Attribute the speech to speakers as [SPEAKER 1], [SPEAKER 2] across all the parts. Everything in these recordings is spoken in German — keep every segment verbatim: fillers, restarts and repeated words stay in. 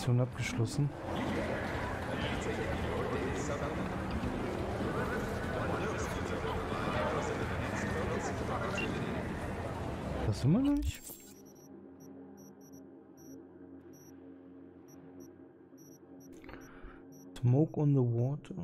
[SPEAKER 1] Mission abgeschlossen. Das sind wir noch nicht. Smoke on the water.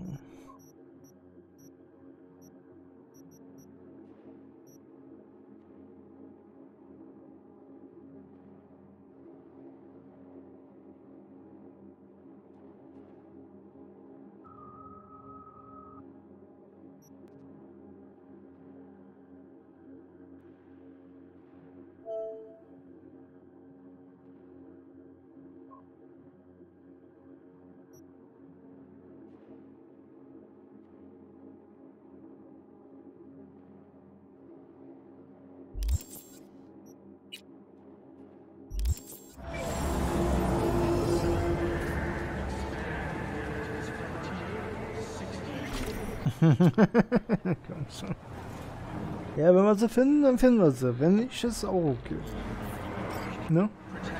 [SPEAKER 1] Komm schon. Ja, wenn wir sie finden, dann finden wir sie. Wenn nicht, ist es auch okay. Ne?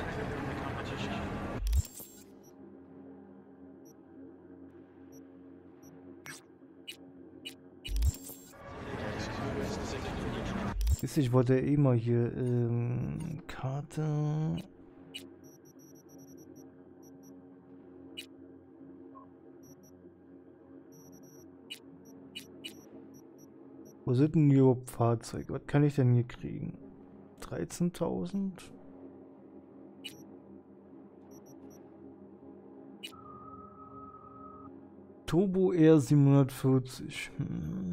[SPEAKER 1] Wisst ihr, ich wollte ja eh mal hier ähm, Karte. Wo sind denn überhaupt Fahrzeuge? Was kann ich denn hier kriegen? dreizehntausend? Turbo R siebenhundertvierzig. Hm.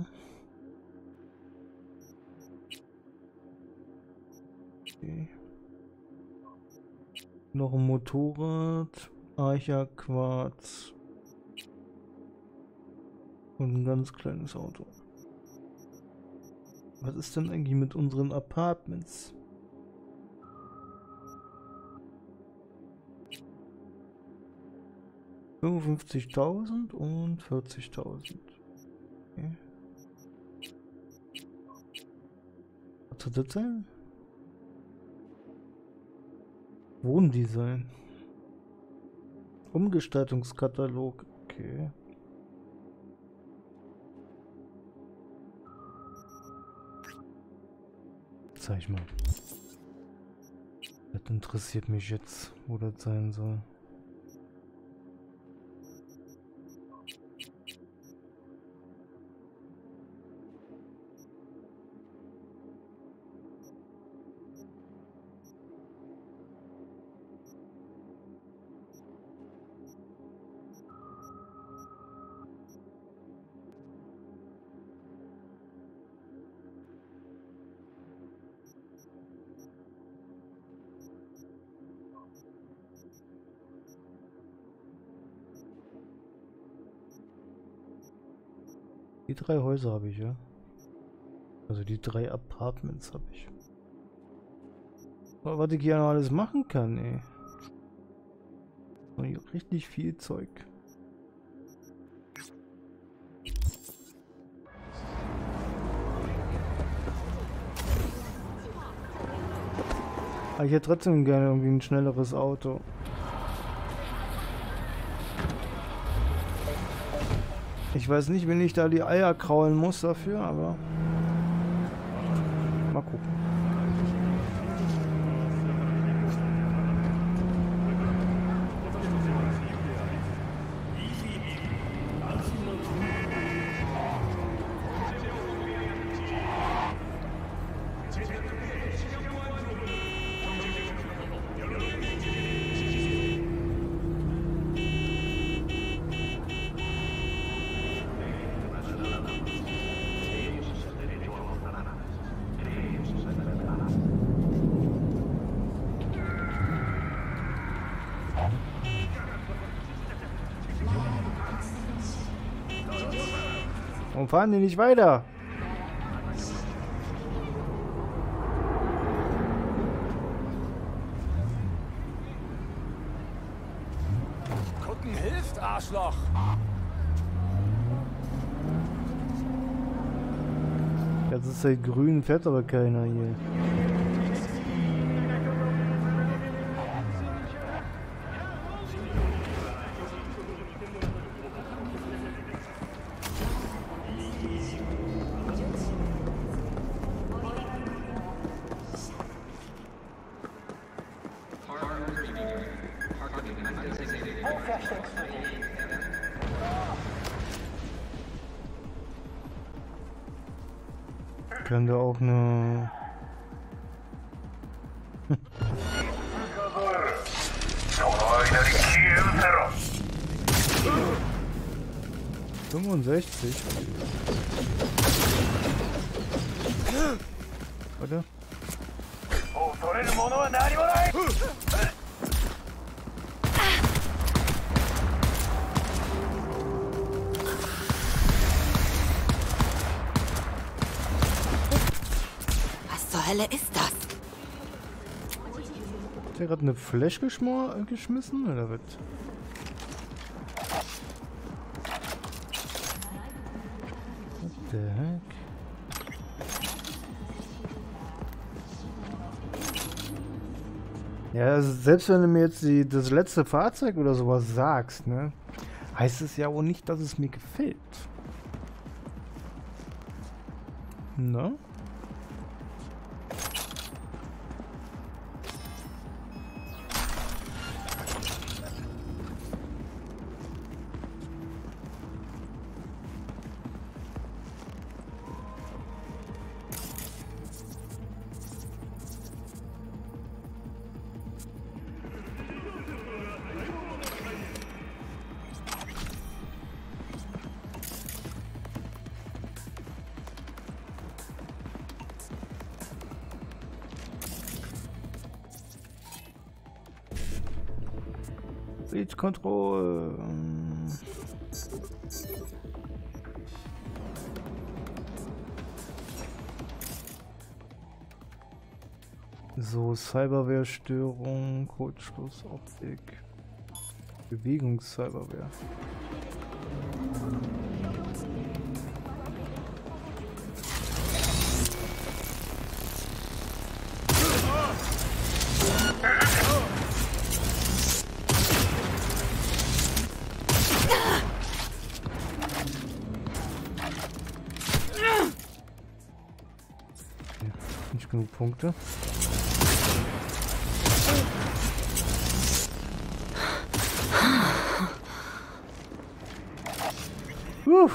[SPEAKER 1] Okay. Noch ein Motorrad. Archa Quarz. Und ein ganz kleines Auto. Was ist denn eigentlich mit unseren Apartments? fünfundfünfzigtausend und vierzigtausend. Okay. Was soll das sein? Wohndesign. Umgestaltungskatalog. Okay. Zeig ich mal. Das interessiert mich jetzt, wo das sein soll. Die drei Häuser habe ich, ja. Also die drei Apartments habe ich. Aber was ich hier noch alles machen kann, ey. Und hier richtig viel Zeug. Aber ich hätte trotzdem gerne irgendwie ein schnelleres Auto. Ich weiß nicht, wenn ich da die Eier kraulen muss dafür, aber mal gucken. Warum fahren die nicht weiter?
[SPEAKER 2] Gucken hilft, Arschloch!
[SPEAKER 1] Jetzt ist der grün, fährt aber keiner hier.
[SPEAKER 3] versteckst du dich?
[SPEAKER 1] Können wir auch eine... fünfundsechzig. Warte.
[SPEAKER 4] Was zur Hölle ist das?
[SPEAKER 1] Hat der gerade eine Flash geschm- geschmissen oder was? What the heck? Ja, also selbst wenn du mir jetzt die, das letzte Fahrzeug oder sowas sagst, ne, heißt es ja auch nicht, dass es mir gefällt. Ne? Speed Control. So, Cyberware-Störung, Kurzschluss, Optik, Bewegungs-Cyberware. Nicht genug Punkte. Puh.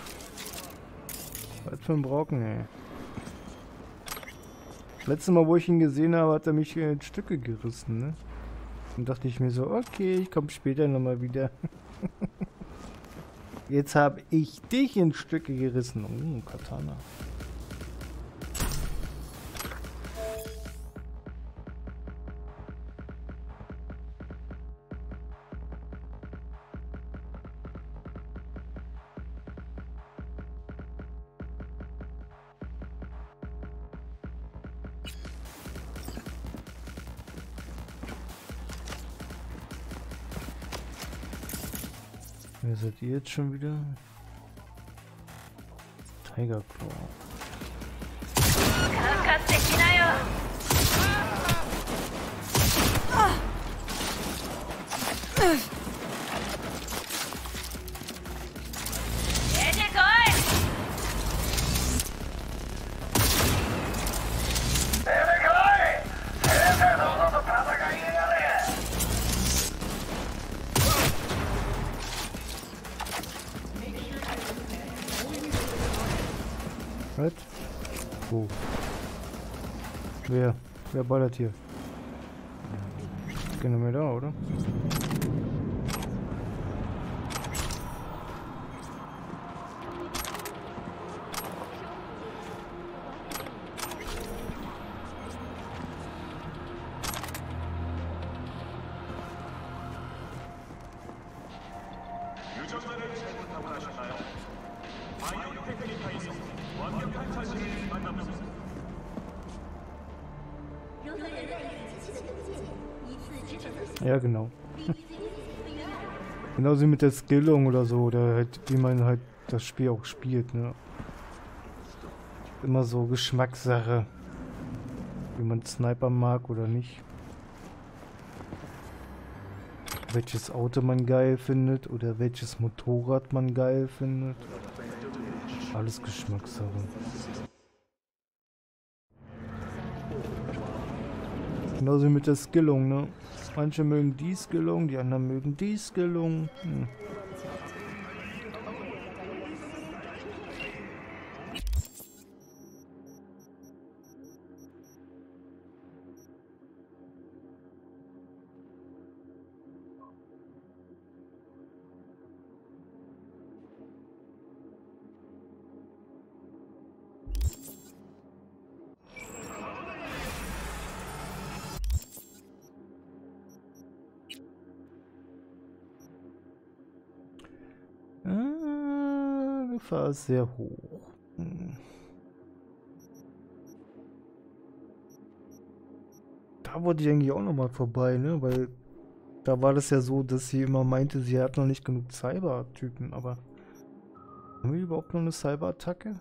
[SPEAKER 1] Was für ein Brocken, ey. Letztes Mal, wo ich ihn gesehen habe, hat er mich in Stücke gerissen, ne? Und dachte ich mir so, okay, ich komme später nochmal wieder. Jetzt habe ich dich in Stücke gerissen. Oh, Katana. Wer seid ihr jetzt schon wieder? Tiger Claw. Was? Wo? Wer? Wer ballert hier? Keiner mehr da, oder? Ja, genau. Genauso wie mit der Skillung oder so, oder halt, wie man halt das Spiel auch spielt, ne? Immer so Geschmackssache, wie man Sniper mag oder nicht. Welches Auto man geil findet oder welches Motorrad man geil findet. Alles Geschmackssache. Genauso mit der Skillung, ne? Manche mögen die Skillung, die anderen mögen die Skillung. Hm. Gefahr ist sehr hoch. Hm. Da wollte ich eigentlich auch noch mal vorbei, ne? Weil da war das ja so, dass sie immer meinte, sie hat noch nicht genug Cyber-Typen, aber haben wir überhaupt noch eine Cyber-Attacke?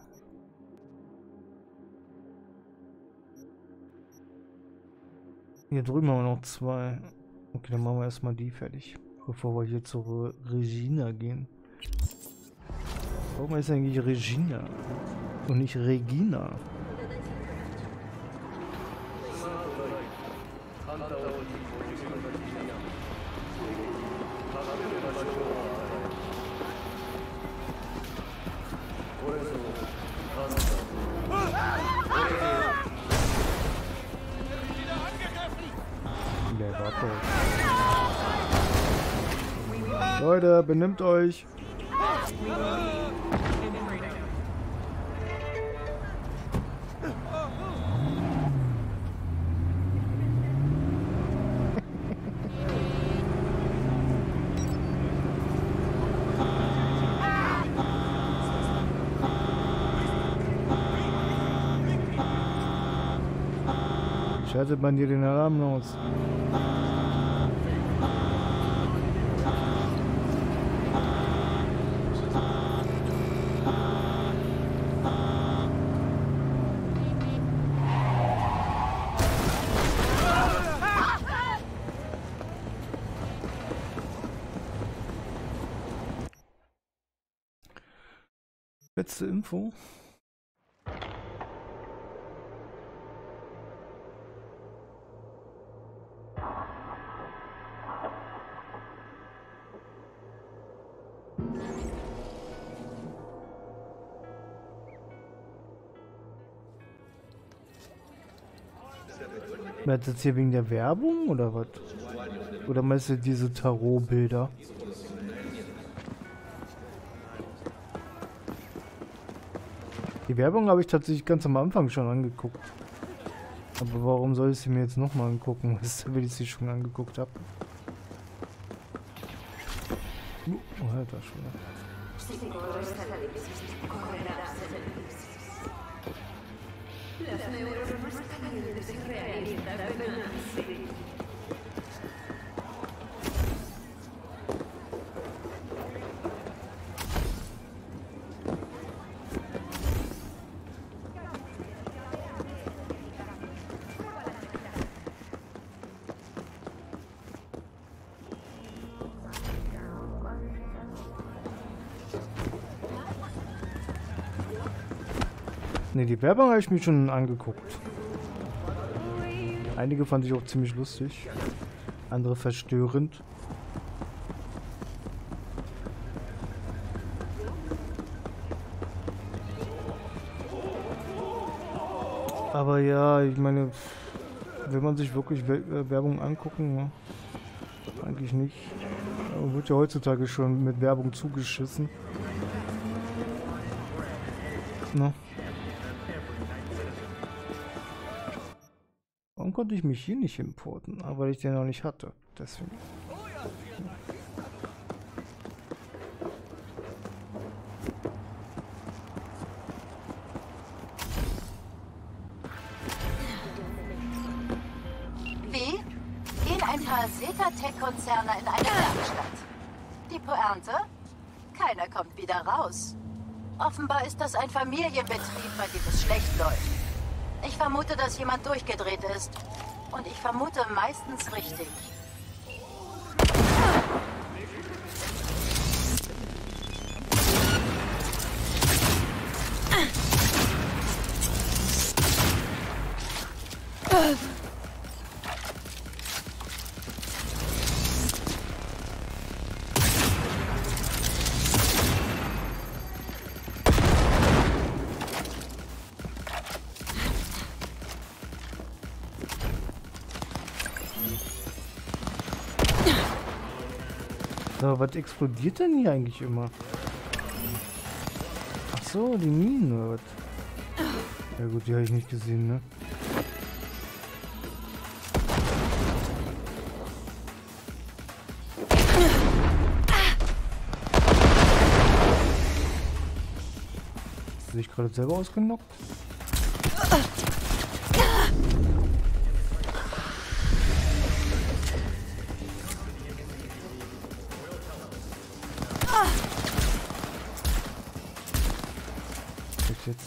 [SPEAKER 1] Hier drüben haben wir noch zwei. Okay, dann machen wir erstmal die fertig, bevor wir hier zur Regina gehen. Warum ist eigentlich Regina und nicht Regina? Der warte. Leute, benimmt euch! Schaltet man hier den Alarm los? Letzte Info. Meinst du jetzt hier wegen der Werbung oder was? Oder meinst du diese Tarotbilder? Die Werbung habe ich tatsächlich ganz am Anfang schon angeguckt. Aber warum soll ich sie mir jetzt nochmal angucken, wenn ich sie schon angeguckt habe? Oh, halt das schon. Ne, die Werbung habe ich mir schon angeguckt. Einige fand ich auch ziemlich lustig, andere verstörend. Aber ja, ich meine, will man sich wirklich Werbung angucken, ne? Eigentlich nicht. Aber wird ja heutzutage schon mit Werbung zugeschissen. Ne? Warum konnte ich mich hier nicht importen? Aber weil ich den noch nicht hatte. Deswegen.
[SPEAKER 4] Wie? Gehen ein paar Zeta-Tech-Konzerne in eine Werkstatt. Die Pointe? Keiner kommt wieder raus. Offenbar ist das ein Familienbetrieb, bei dem es schlecht läuft. Ich vermute, dass jemand durchgedreht ist. Und ich vermute meistens richtig.
[SPEAKER 1] So, was explodiert denn hier eigentlich immer? Ach so, die Minen oder was? Ja gut, die habe ich nicht gesehen, ne? Hast du dich gerade selber ausgenockt? Jetzt.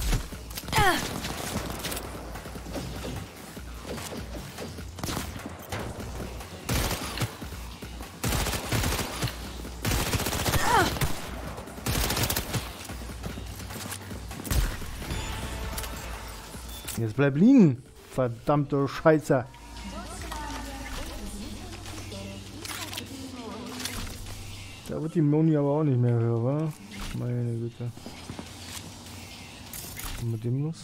[SPEAKER 1] Jetzt bleib liegen, verdammte Scheiße. Da wird die Moni aber auch nicht mehr höher, wa? Meine Güte. Was ist mit dem los?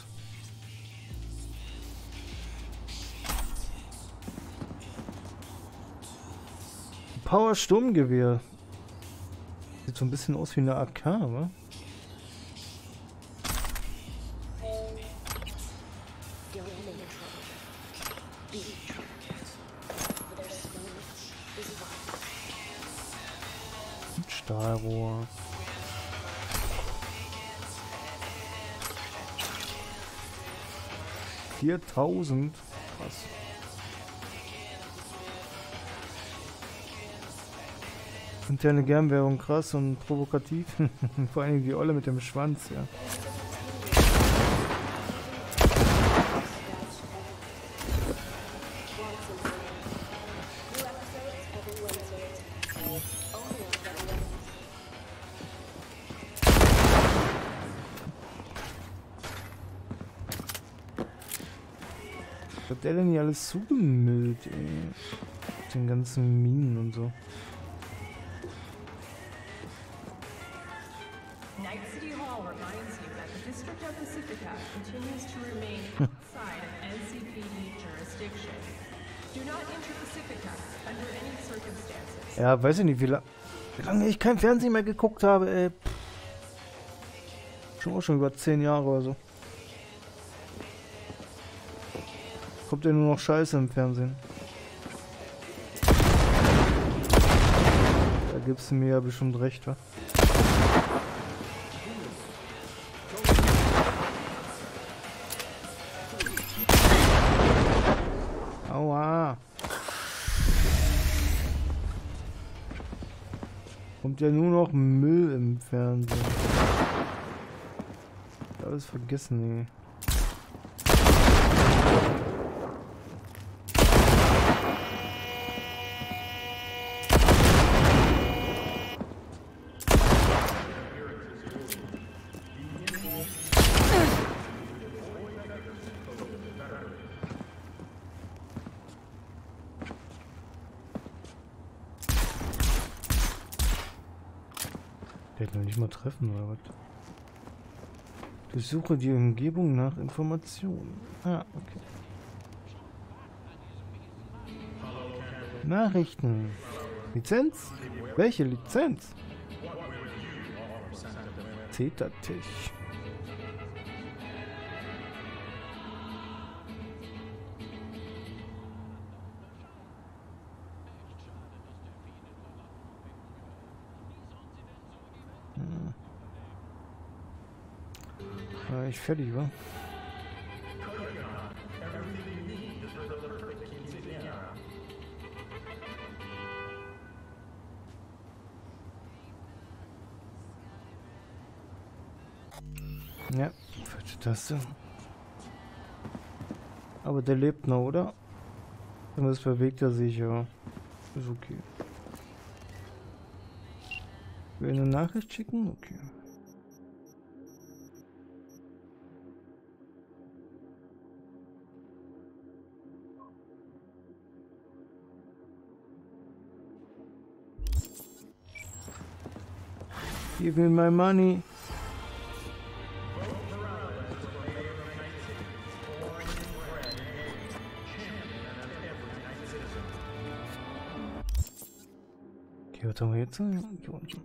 [SPEAKER 1] Power Sturmgewehr. Sieht so ein bisschen aus wie eine A K, wa? Stahlrohr. viertausend. Krass. Interne Gernwerbung krass und provokativ. Vor allem die Olle mit dem Schwanz, ja. Was hat der denn hier alles zugemüllt, ey? Mit den ganzen Minen und so.
[SPEAKER 3] Night City Hall reminds you that the District of Pacifica continues to remain outside of N C P D jurisdiction. Do not enter Pacifica under any circumstances.
[SPEAKER 1] Ja, weiß ich nicht, wie, la wie lange ich kein Fernsehen mehr geguckt habe, ey. Schon auch schon über zehn Jahre oder so. Kommt ja nur noch Scheiße im Fernsehen. Da gibst du mir ja bestimmt recht, wa? Aua. Kommt ja nur noch Müll im Fernsehen. Alles vergessen, ey. Der hat noch nicht mal treffen, oder was? Durchsuche die Umgebung nach Informationen. Ah, okay. Nachrichten. Lizenz? Welche Lizenz? Zeta-Tisch. War ich fertig, wa? Ja, falsche Taste. Aber der lebt noch, oder? Das bewegt er sich, ja. Ist okay. Will eine Nachricht schicken? Okay. Give me my money. Okay, was haben wir jetzt? Hier unten.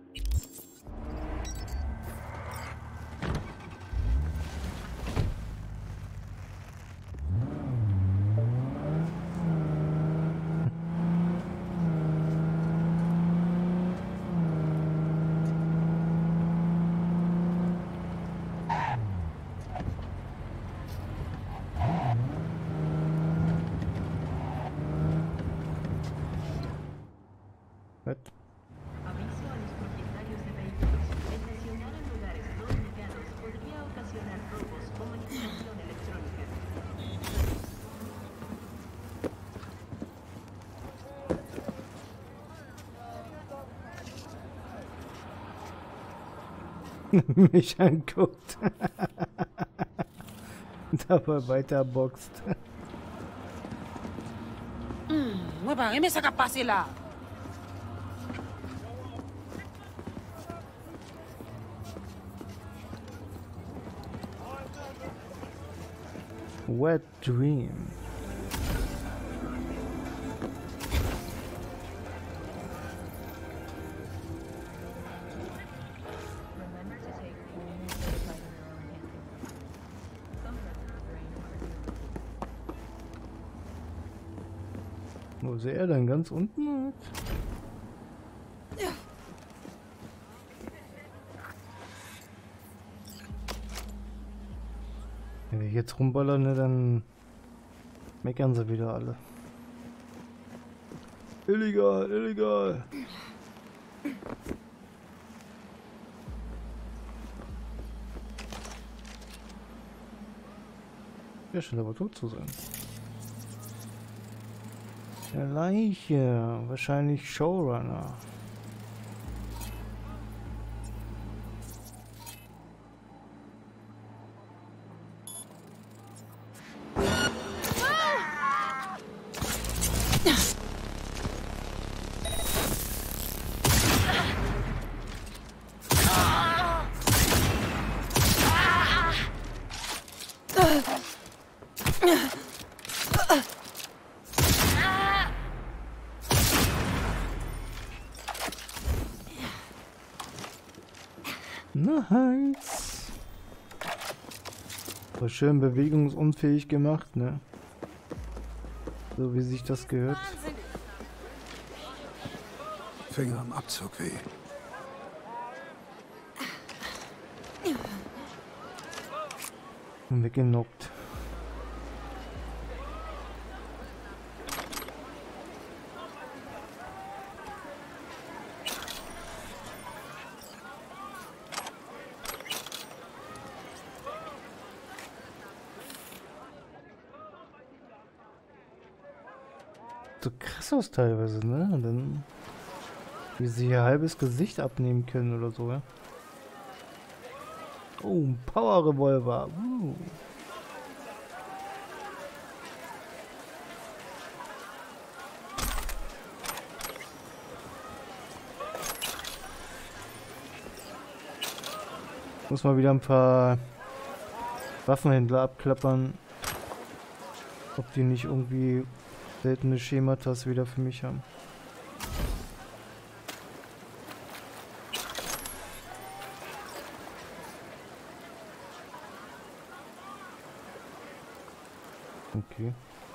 [SPEAKER 1] Was?
[SPEAKER 5] Aviso a los propietarios de vehículos. Estacionar en lugares no indicados podría ocasionar robos o manipulación electrónica.
[SPEAKER 1] Mich anguckt. Dabei weiterboxt.
[SPEAKER 6] Muevan, me saca pasila.
[SPEAKER 1] Wet dream.
[SPEAKER 3] Remember to take only the by your own hand. Some parts of the brain are
[SPEAKER 1] Wo ist er denn? Ganz unten? Wenn wir jetzt rumballern, ne, dann meckern sie wieder alle. Illegal, illegal. Der scheint aber tot zu sein. Eine Leiche, wahrscheinlich Showrunner. Nice. War schön bewegungsunfähig gemacht, ne? So wie sich das gehört.
[SPEAKER 2] Finger am Abzug weh.
[SPEAKER 1] Und weggenockt. So krass aus teilweise, ne? Und dann wie sie ihr halbes Gesicht abnehmen können oder so, ja? Oh, ein Power Revolver. Uh. Muss mal wieder ein paar Waffenhändler abklappern, ob die nicht irgendwie seltene Schematas wieder für mich haben. Okay.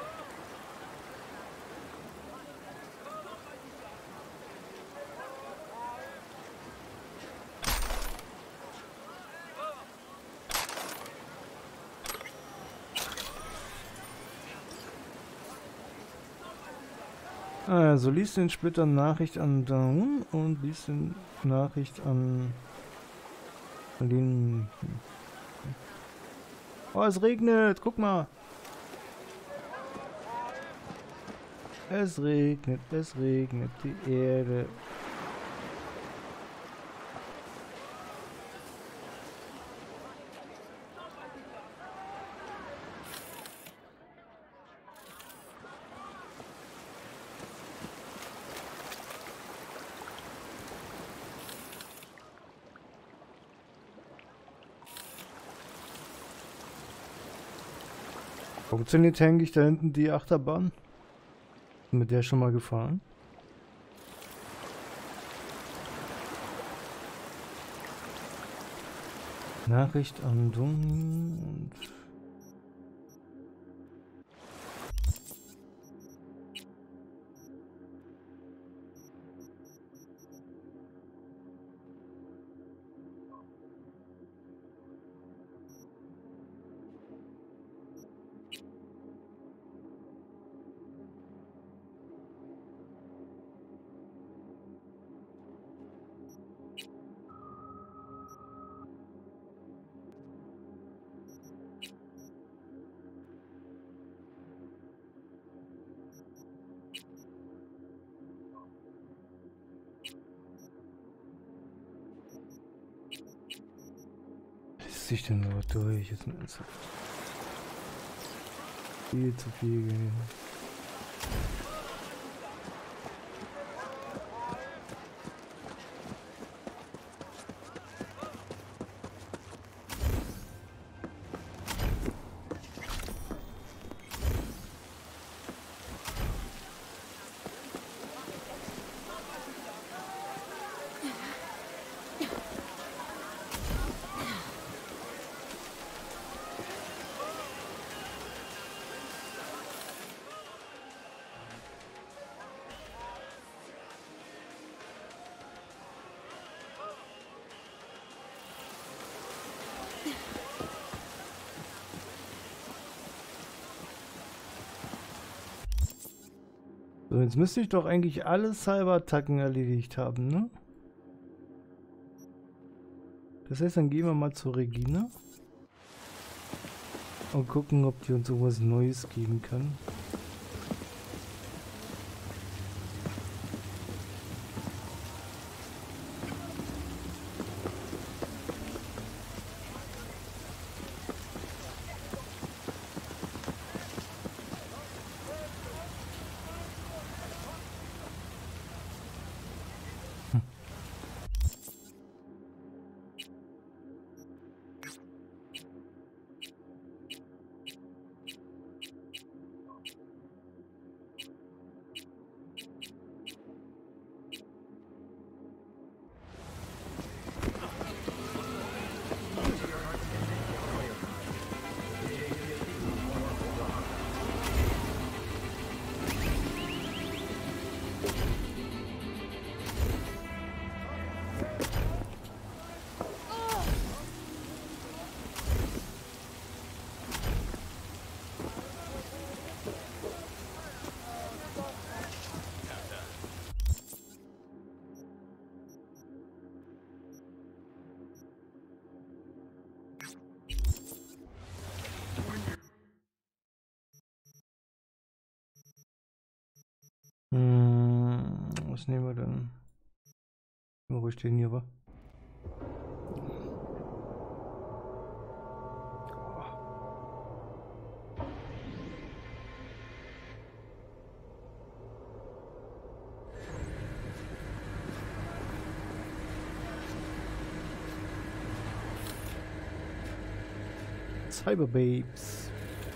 [SPEAKER 1] Also liest den Splitter Nachricht an Down und liest den Nachricht an den. Oh, es regnet, guck mal. Es regnet, es regnet, die Erde. Funktioniert eigentlich da hinten die Achterbahn? Mit der schon mal gefahren? Nachricht an Dung und sich denn nur durch? Jetzt ist viel zu viel gewesen. So, jetzt müsste ich doch eigentlich alle Cyberattacken erledigt haben, ne? Das heißt, dann gehen wir mal zu Regina und gucken, ob die uns irgendwas Neues geben kann. Hm, was nehmen wir denn? Wo stehen hier war? Cyberbabes.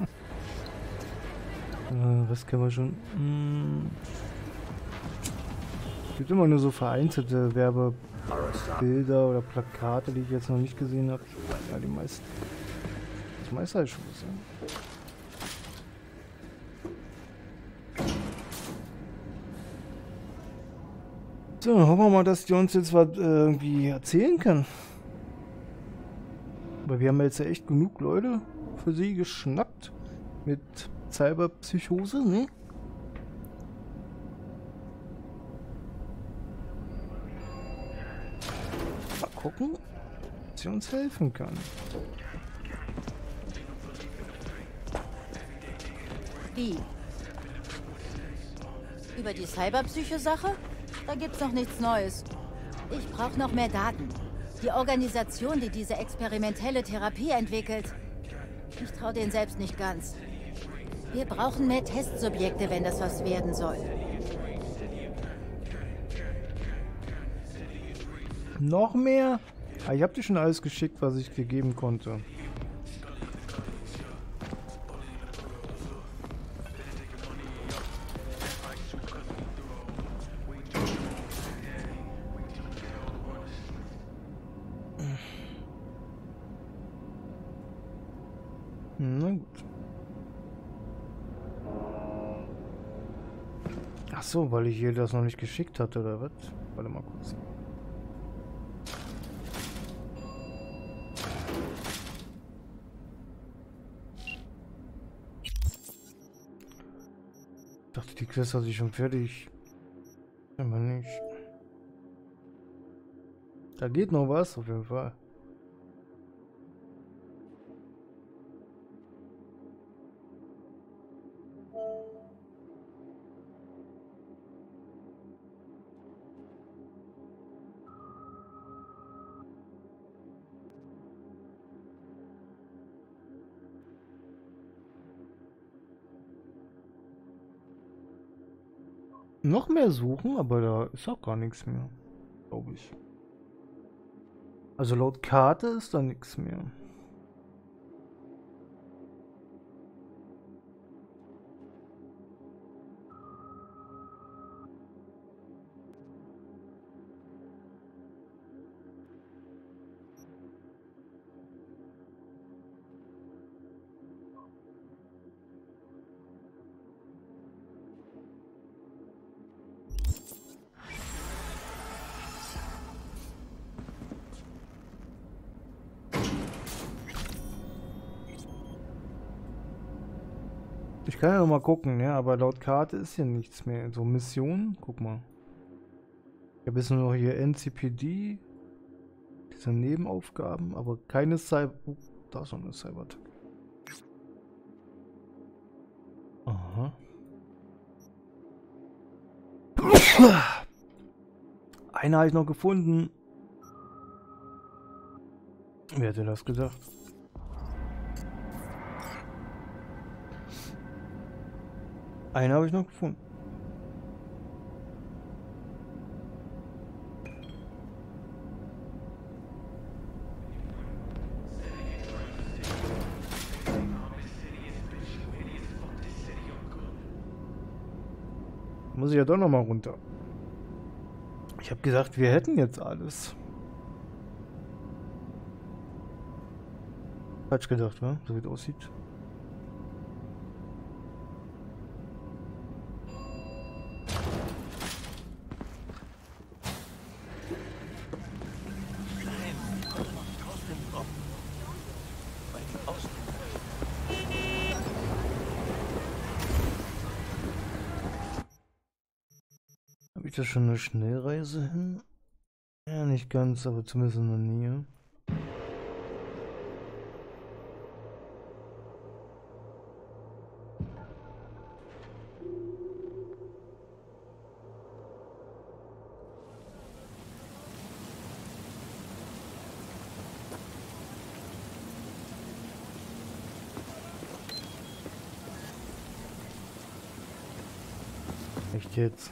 [SPEAKER 1] äh, was können wir schon? Hm. Es gibt immer nur so vereinzelte Werbebilder oder Plakate, die ich jetzt noch nicht gesehen habe. Ja, die meisten. Das meiste habe ich schon gesehen. So, hoffen wir mal, dass die uns jetzt was äh, irgendwie erzählen kann. Aber wir haben jetzt ja echt genug Leute für sie geschnappt mit Cyberpsychose, ne? Mal gucken, ob sie uns helfen kann.
[SPEAKER 4] Wie? Über die Cyberpsycho-Sache? Da gibt's noch nichts Neues. Ich brauche noch mehr Daten. Die Organisation, die diese experimentelle Therapie entwickelt. Ich traue denen selbst nicht ganz. Wir brauchen mehr Testsubjekte, wenn das was werden soll.
[SPEAKER 1] Noch mehr? Ah, ich habe dir schon alles geschickt, was ich dir geben konnte. Na gut. Ach so, weil ich ihr das noch nicht geschickt hatte, oder was? Warte mal kurz. Ich dachte, die Quest hatte ich schon fertig. Aber nicht. Da geht noch was, auf jeden Fall. Noch mehr suchen, aber da ist auch gar nichts mehr, glaube ich. Also laut Karte ist da nichts mehr. Ich kann ja noch mal gucken, ja, aber laut Karte ist hier nichts mehr. So Missionen, guck mal. Ich habe jetzt nur noch hier N C P D, diese Nebenaufgaben, aber keine Cyber... Oh, da ist noch eine Cyber-Attack. Aha. Eine habe ich noch gefunden. Wer hätte das gedacht? Eine habe ich noch gefunden. Muss ich ja doch noch mal runter. Ich habe gesagt, wir hätten jetzt alles. Falsch gedacht, wa? So wie es aussieht. Habe ich da schon eine Schnellreise hin? Ja, nicht ganz, aber zumindest in der Nähe. Echt jetzt?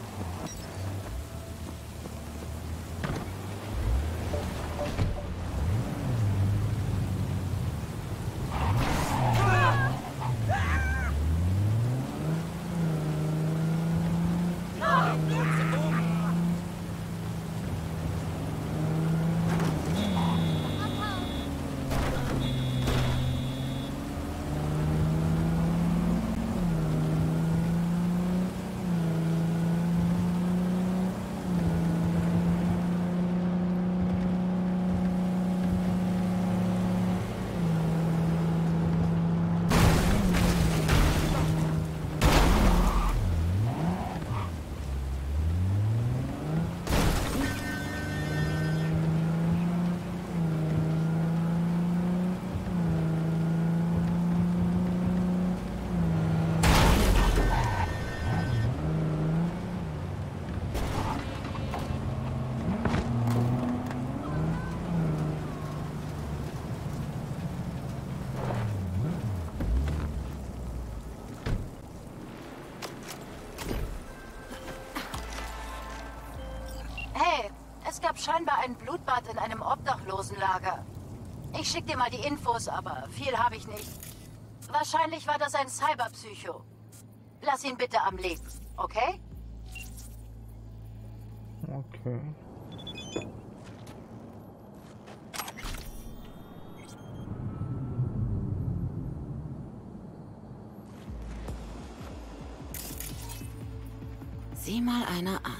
[SPEAKER 4] Es gab scheinbar ein Blutbad in einem Obdachlosenlager. Ich schick dir mal die Infos, aber viel habe ich nicht. Wahrscheinlich war das ein Cyberpsycho. Lass ihn bitte am Leben, okay?
[SPEAKER 1] Okay.
[SPEAKER 6] Sieh mal einer an.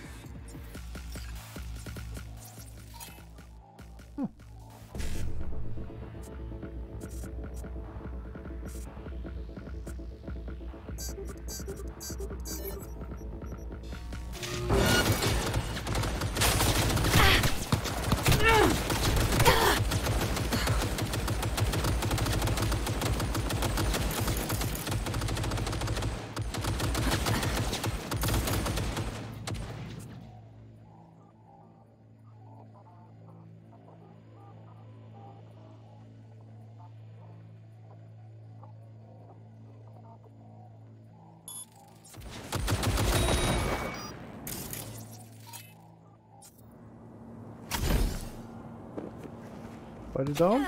[SPEAKER 1] Beide down?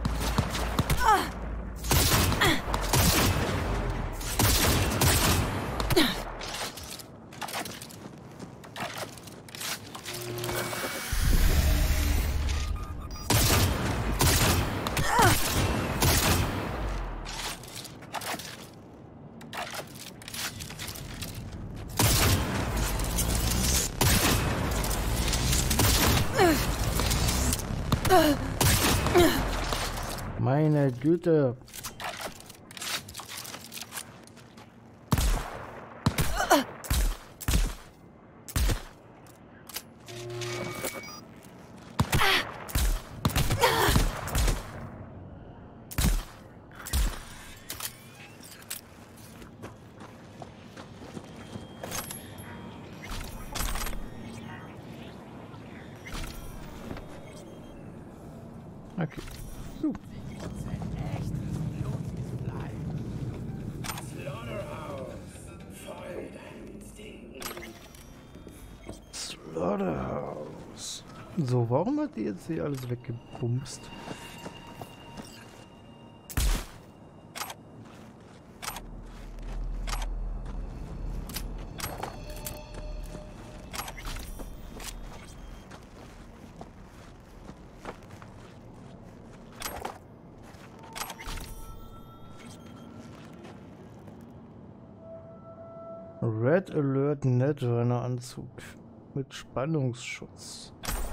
[SPEAKER 1] Meine Güte. Okay. So. Slaughterhouse. So, warum hat die jetzt hier alles weggebumst? Red Alert Netrunner Anzug mit Spannungsschutz.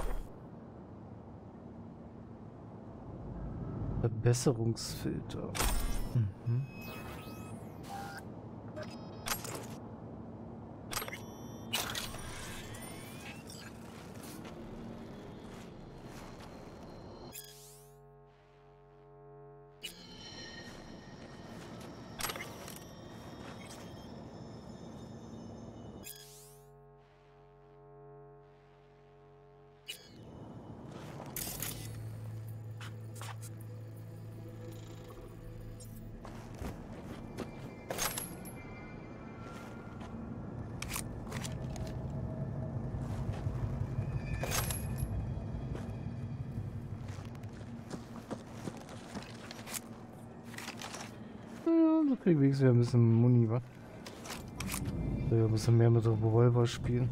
[SPEAKER 1] Verbesserungsfilter. Mhm. Ja, kriegen wir wenigstens wieder ein bisschen Muni, wa? So, wir müssen mehr mit dem Revolver spielen.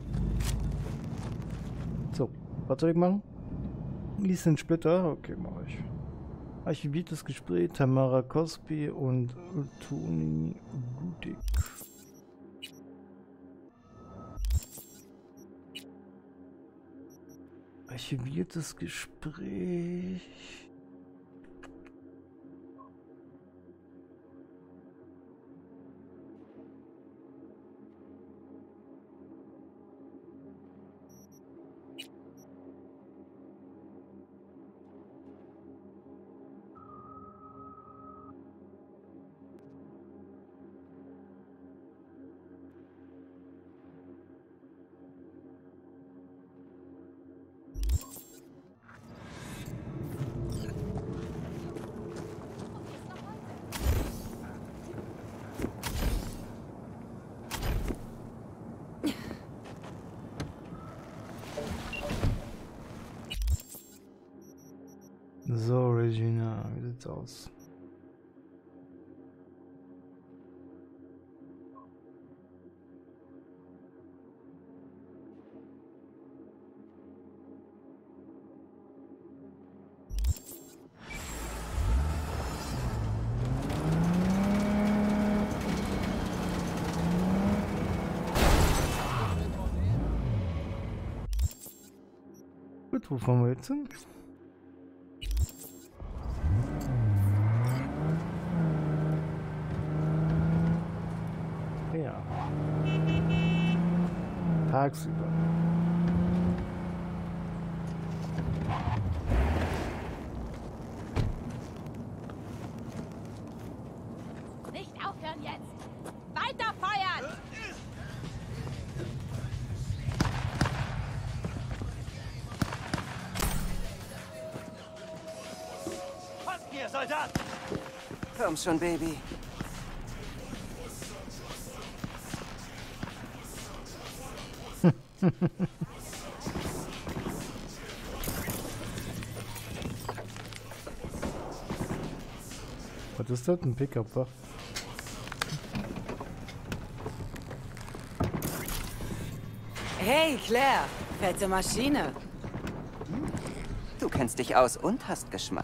[SPEAKER 1] So, was soll ich machen? Lies den Splitter? Okay, mache ich. Archiviertes Gespräch, Tamara Cosby und Toni Gudik. Archiviertes Gespräch. So, Regina, wie sieht's aus? Gut, wo fahren wir jetzt hin? Ja. Tagsüber.
[SPEAKER 7] Nicht aufhören jetzt! Weiter feuern!
[SPEAKER 8] Folgt mir, Soldat!
[SPEAKER 9] Komm schon, Baby.
[SPEAKER 1] Was ist das? Ein Pickup, wa?
[SPEAKER 6] Hey, Claire. Fette Maschine.
[SPEAKER 9] Du kennst dich aus und hast Geschmack.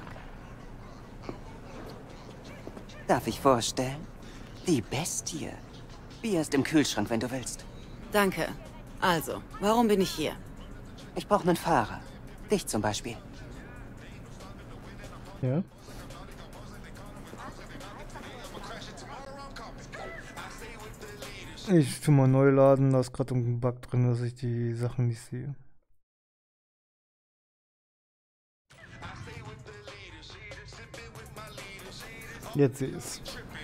[SPEAKER 9] Darf ich vorstellen? Die Bestie. Bier ist im Kühlschrank, wenn du willst.
[SPEAKER 6] Danke. Also, warum bin ich hier?
[SPEAKER 9] Ich brauche einen Fahrer. Dich zum Beispiel.
[SPEAKER 1] Ja. Ich tu mal neu laden, da ist gerade ein Bug drin, dass ich die Sachen nicht sehe. Jetzt sehe ich es.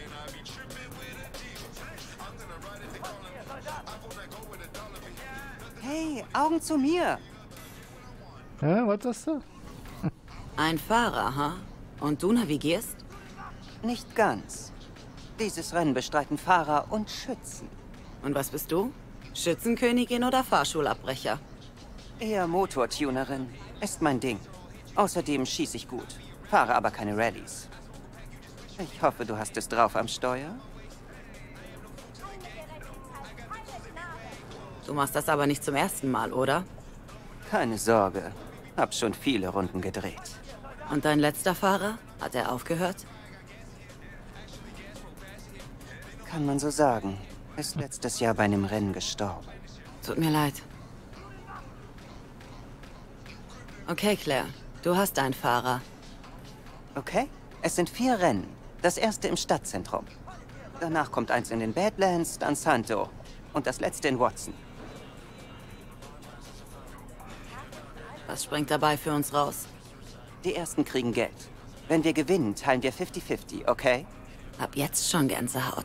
[SPEAKER 9] Hey, Augen zu mir!
[SPEAKER 1] Ja, was ist das?
[SPEAKER 6] Ein Fahrer, ha? Und du navigierst?
[SPEAKER 9] Nicht ganz. Dieses Rennen bestreiten Fahrer und Schützen.
[SPEAKER 6] Und was bist du? Schützenkönigin oder Fahrschulabbrecher?
[SPEAKER 9] Eher Motortunerin. Ist mein Ding. Außerdem schieße ich gut. Fahre aber keine Rallyes. Ich hoffe, du hast es drauf am Steuer.
[SPEAKER 6] Du machst das aber nicht zum ersten Mal, oder?
[SPEAKER 9] Keine Sorge. Hab schon viele Runden gedreht.
[SPEAKER 6] Und dein letzter Fahrer? Hat er aufgehört?
[SPEAKER 9] Kann man so sagen. Ist letztes Jahr bei einem Rennen gestorben.
[SPEAKER 6] Tut mir leid. Okay, Claire. Du hast einen Fahrer.
[SPEAKER 9] Okay? Es sind vier Rennen. Das erste im Stadtzentrum. Danach kommt eins in den Badlands, dann Santo. Und das letzte in Watson.
[SPEAKER 6] Was springt dabei für uns raus?
[SPEAKER 9] Die ersten kriegen Geld. Wenn wir gewinnen, teilen wir fifty fifty, okay?
[SPEAKER 6] Hab jetzt schon Gänsehaut.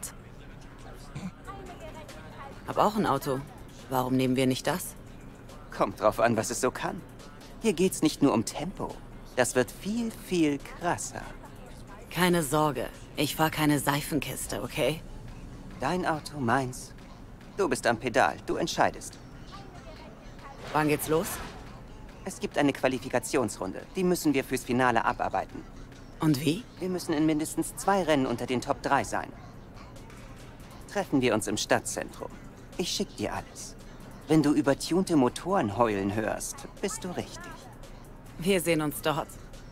[SPEAKER 6] Hab auch ein Auto. Warum nehmen wir nicht das?
[SPEAKER 9] Kommt drauf an, was es so kann. Hier geht's nicht nur um Tempo. Das wird viel, viel krasser.
[SPEAKER 6] Keine Sorge. Ich fahr keine Seifenkiste, okay?
[SPEAKER 9] Dein Auto, meins. Du bist am Pedal, du entscheidest.
[SPEAKER 6] Wann geht's los?
[SPEAKER 9] Es gibt eine Qualifikationsrunde. Die müssen wir fürs Finale abarbeiten.
[SPEAKER 6] Und wie?
[SPEAKER 9] Wir müssen in mindestens zwei Rennen unter den Top drei sein. Treffen wir uns im Stadtzentrum. Ich schick dir alles. Wenn du übertunte Motoren heulen hörst, bist du richtig.
[SPEAKER 6] Wir sehen uns dort.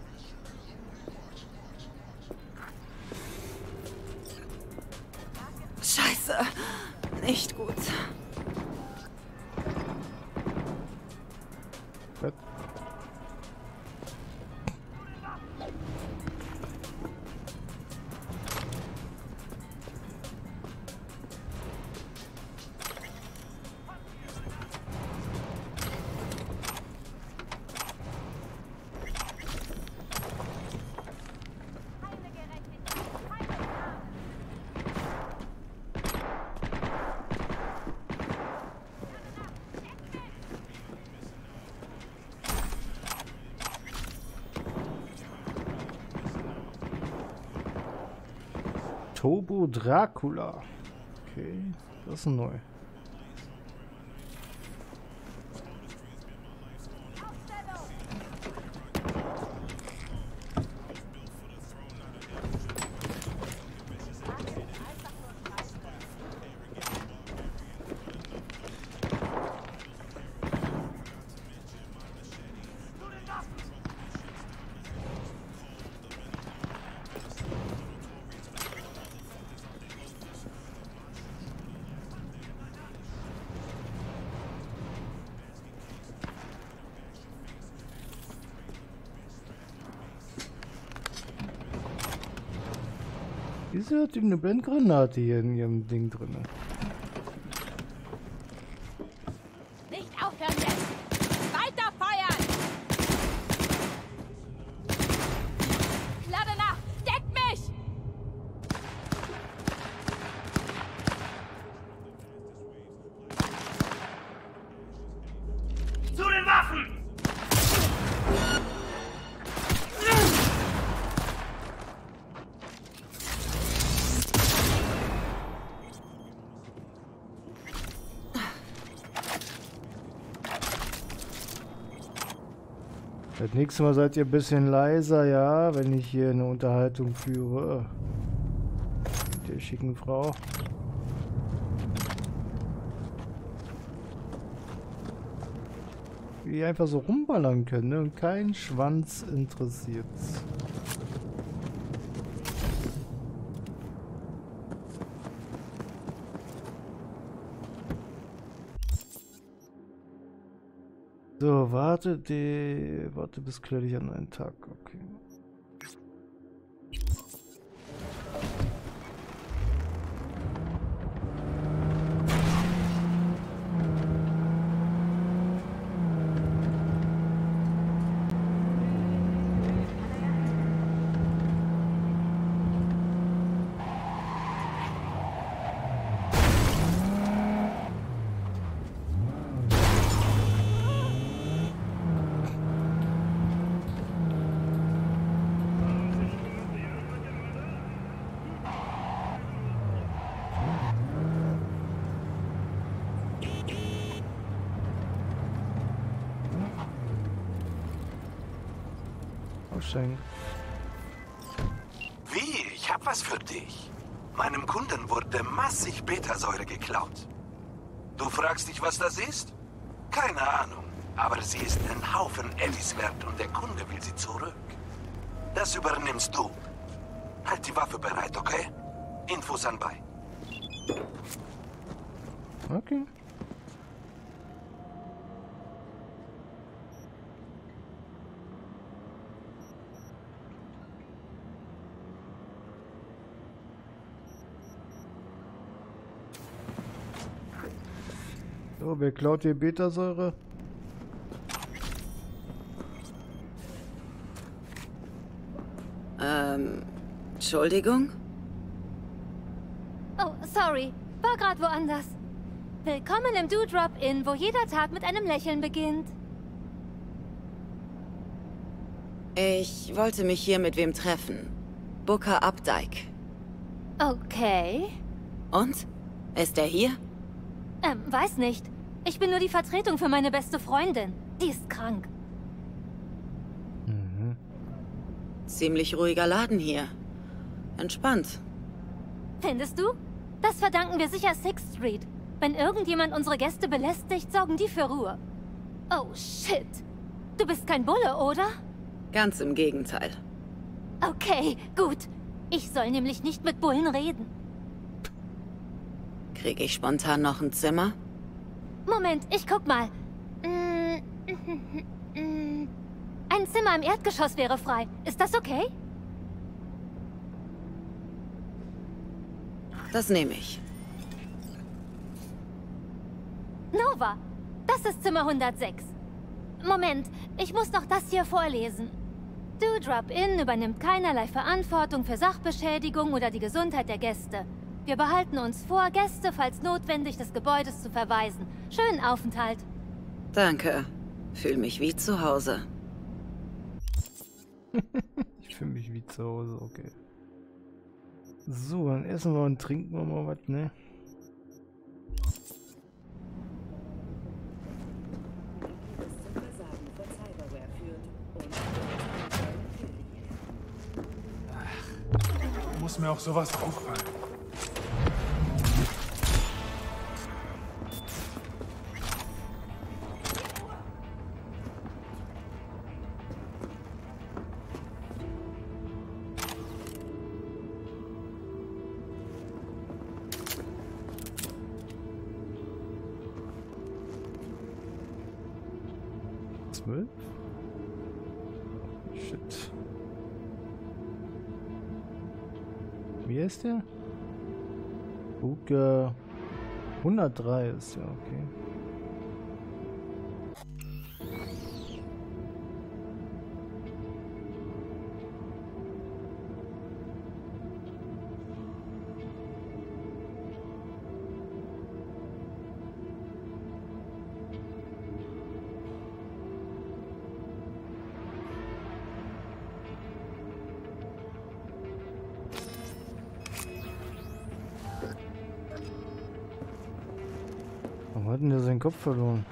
[SPEAKER 6] Scheiße. Nicht gut.
[SPEAKER 1] Was? Turbo Dracula. Okay, das ist neu. Wieso hat die eine Blendgranate hier in ihrem Ding drin?
[SPEAKER 7] Nicht aufhören jetzt! Weiter feuern! Lade nach! Deckt mich!
[SPEAKER 8] Zu den Waffen!
[SPEAKER 1] Das nächste Mal seid ihr ein bisschen leiser, ja, wenn ich hier eine Unterhaltung führe. Mit der schicken Frau. Wie die einfach so rumballern können, ne? Und kein Schwanz interessiert's. So, warte, die, warte bis klär dich an einen Tag, okay. Aussteigen.
[SPEAKER 2] Wie? Ich hab was für dich. Meinem Kunden wurde massig Betasäure geklaut. Du fragst dich, was das ist? Keine Ahnung. Aber sie ist einen Haufen Eddies wert und der Kunde will sie zurück. Das übernimmst du. Halt die Waffe bereit, okay? Infos anbei.
[SPEAKER 1] Okay. So, wer klaut hier Betasäure?
[SPEAKER 6] Ähm, Entschuldigung?
[SPEAKER 10] Oh, sorry. War grad woanders. Willkommen im Dewdrop Inn, wo jeder Tag mit einem Lächeln beginnt.
[SPEAKER 6] Ich wollte mich hier mit wem treffen. Booker Updike.
[SPEAKER 10] Okay.
[SPEAKER 6] Und? Ist er hier?
[SPEAKER 10] Ähm, weiß nicht. Ich bin nur die Vertretung für meine beste Freundin. Die ist krank.
[SPEAKER 1] Mhm.
[SPEAKER 6] Ziemlich ruhiger Laden hier. Entspannt.
[SPEAKER 10] Findest du? Das verdanken wir sicher Sixth Street. Wenn irgendjemand unsere Gäste belästigt, sorgen die für Ruhe. Oh, shit. Du bist kein Bulle, oder?
[SPEAKER 6] Ganz im Gegenteil.
[SPEAKER 10] Okay, gut. Ich soll nämlich nicht mit Bullen reden.
[SPEAKER 6] Kriege ich spontan noch ein Zimmer?
[SPEAKER 10] Moment, ich guck mal. Mm, mm, Ein Zimmer im Erdgeschoss wäre frei. Ist das okay?
[SPEAKER 6] Das nehme ich.
[SPEAKER 10] Nova, das ist Zimmer hundertsechs. Moment, ich muss noch das hier vorlesen. Dewdrop Inn übernimmt keinerlei Verantwortung für Sachbeschädigung oder die Gesundheit der Gäste. Wir behalten uns vor, Gäste, falls notwendig, des Gebäudes zu verweisen. Schönen Aufenthalt.
[SPEAKER 6] Danke. Fühl mich wie zu Hause.
[SPEAKER 1] Ich fühle mich wie zu Hause, okay. So, dann essen wir und trinken wir mal was, ne?
[SPEAKER 11] Ach, muss mir auch sowas auffallen.
[SPEAKER 1] zwölf? Shit. Wie ist der? Booker hundertdrei ist ja okay. Warum hat denn der seinen Kopf verloren?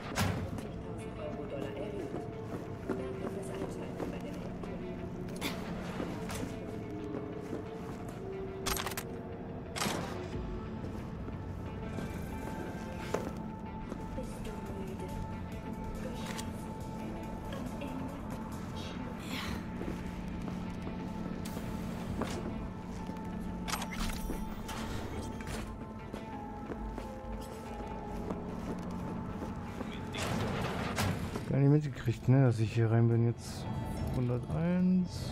[SPEAKER 1] Gar nicht mitgekriegt, ne, dass ich hier rein bin jetzt. hunderteins.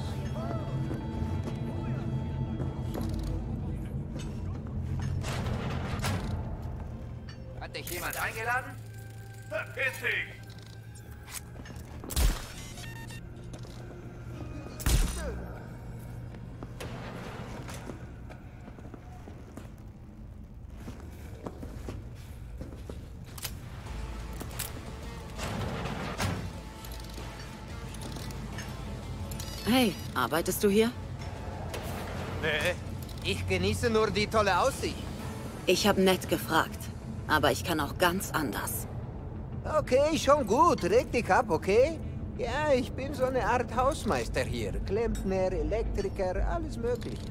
[SPEAKER 11] Hat dich jemand eingeladen?
[SPEAKER 8] Verpiss dich!
[SPEAKER 6] Hey, arbeitest du hier?
[SPEAKER 11] Nee, ich genieße nur die tolle Aussicht.
[SPEAKER 6] Ich habe nett gefragt, aber ich kann auch ganz anders.
[SPEAKER 11] Okay, schon gut. Reg dich ab, okay? Ja, ich bin so eine Art Hausmeister hier. Klempner, Elektriker, alles mögliche.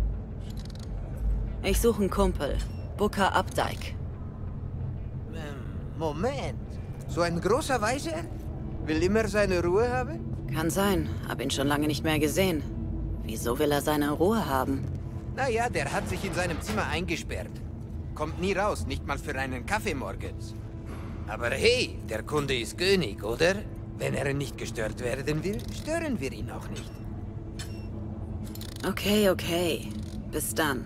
[SPEAKER 6] Ich suche einen Kumpel. Booker Updike.
[SPEAKER 11] Ähm, Moment. So ein großer Weiser? Will immer seine Ruhe haben?
[SPEAKER 6] Kann sein, hab ihn schon lange nicht mehr gesehen. Wieso will er seine Ruhe haben?
[SPEAKER 11] Naja, der hat sich in seinem Zimmer eingesperrt. Kommt nie raus, nicht mal für einen Kaffee morgens. Aber hey, der Kunde ist König, oder? Wenn er nicht gestört werden will, stören wir ihn auch nicht.
[SPEAKER 6] Okay, okay. Bis dann.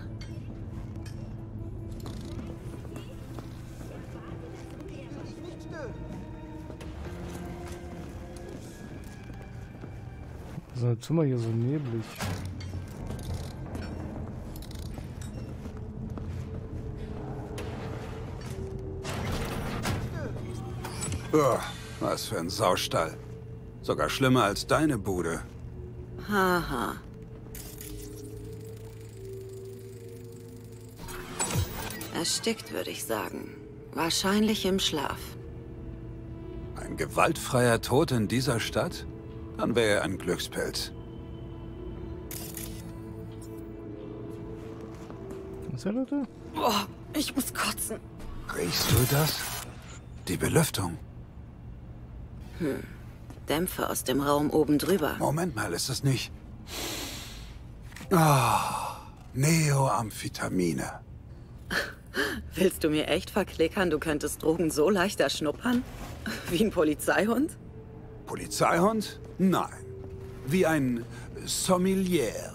[SPEAKER 1] So ein Zimmer hier so neblig.
[SPEAKER 12] Oh, was für ein Saustall. Sogar schlimmer als deine Bude.
[SPEAKER 6] Haha. Erstickt, würde ich sagen. Wahrscheinlich im Schlaf.
[SPEAKER 12] Ein gewaltfreier Tod in dieser Stadt? Dann wäre er ein Glückspilz.
[SPEAKER 1] Was ist Leute?
[SPEAKER 6] Boah, ich muss kotzen.
[SPEAKER 12] Riechst du das? Die Belüftung.
[SPEAKER 6] Hm. Dämpfe aus dem Raum oben drüber.
[SPEAKER 12] Moment mal, ist das nicht... Ah, Neoamphetamine.
[SPEAKER 6] Willst du mir echt verklickern, du könntest Drogen so leichter schnuppern? Wie ein Polizeihund?
[SPEAKER 12] Polizeihund? Nein. Wie ein Sommelier.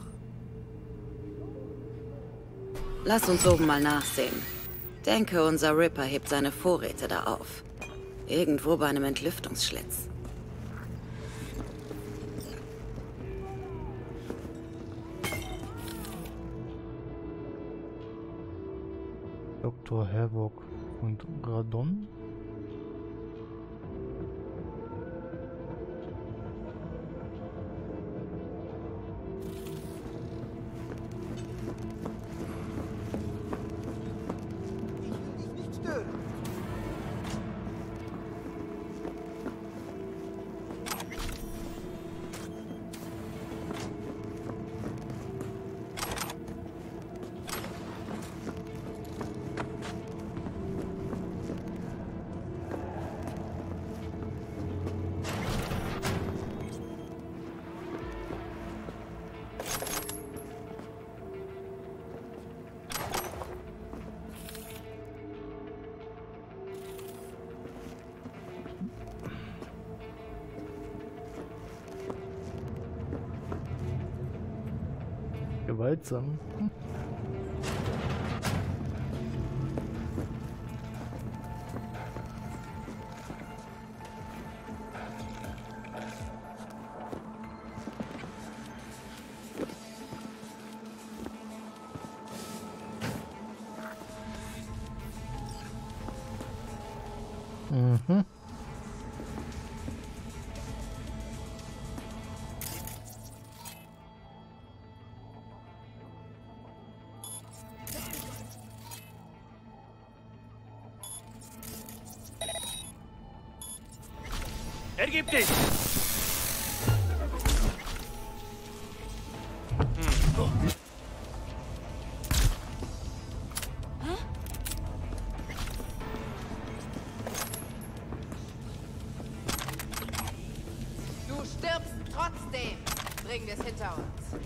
[SPEAKER 6] Lass uns oben mal nachsehen. Denke, unser Ripper hebt seine Vorräte da auf. Irgendwo bei einem Entlüftungsschlitz.
[SPEAKER 1] Doktor Havoc und Radon? Gewaltsam. Hm.
[SPEAKER 8] Ergib dich!
[SPEAKER 13] Du stirbst trotzdem. Bringen wir es hinter uns.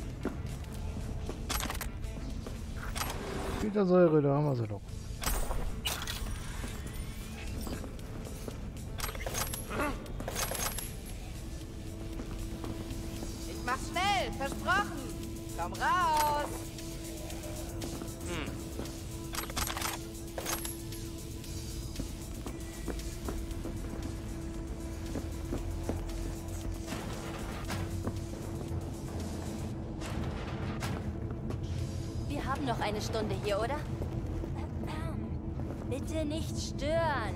[SPEAKER 1] Beta-Säure, da haben wir sie doch.
[SPEAKER 13] Ich mach schnell, versprochen. Komm raus.
[SPEAKER 8] Hm.
[SPEAKER 7] Wir haben noch eine Stunde hier, oder? Bitte nicht stören.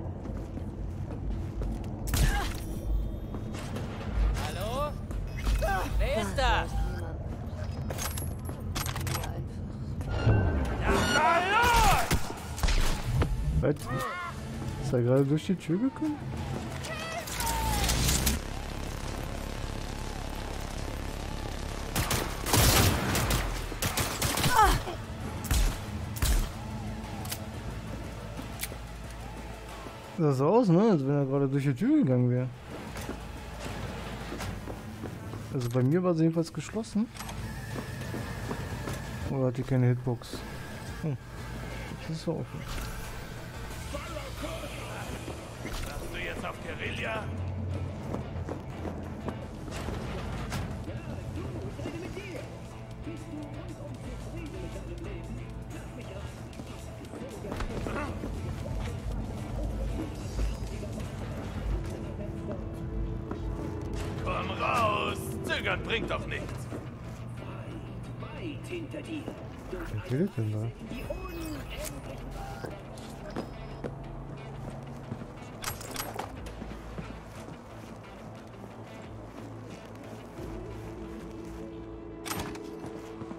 [SPEAKER 14] Hallo? Wer ist da?
[SPEAKER 1] Was? Ist er gerade durch die Tür gekommen? Das sah aus, ne? Als wenn er gerade durch die Tür gegangen wäre. Also bei mir war sie jedenfalls geschlossen. Oder hat die keine Hitbox? Hm. Das ist so offen.
[SPEAKER 8] Machst du jetzt auf Guerilla? Komm raus! Zögern bringt doch nichts.
[SPEAKER 1] Wer redet denn da?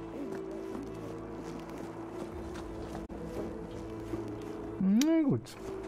[SPEAKER 1] Na gut.